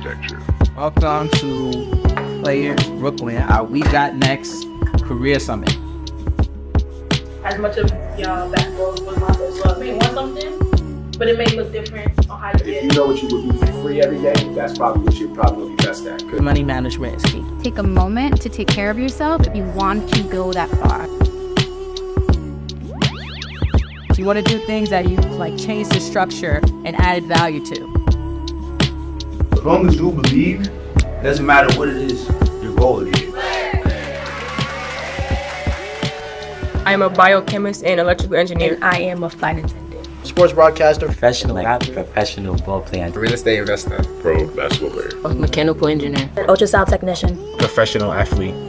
architecture. Welcome to Players Brooklyn, our We Got Next Career Summit. As much of y'all basketball was my first love. May want something, but it may look different on how you get it. If you know what you would do for free every day, that's probably what you're probably going to be best at. Money management is key. Take a moment to take care of yourself if you want to go that far. You want to do things that you like change the structure and added value to. As long as you believe, it doesn't matter what it is, your goal is. I am a biochemist and electrical engineer. And I am a flight attendant. Sports broadcaster. Professional rapper. Professional ball player. Real estate investor. Pro basketball player. A mechanical engineer. Ultrasound technician. Professional athlete.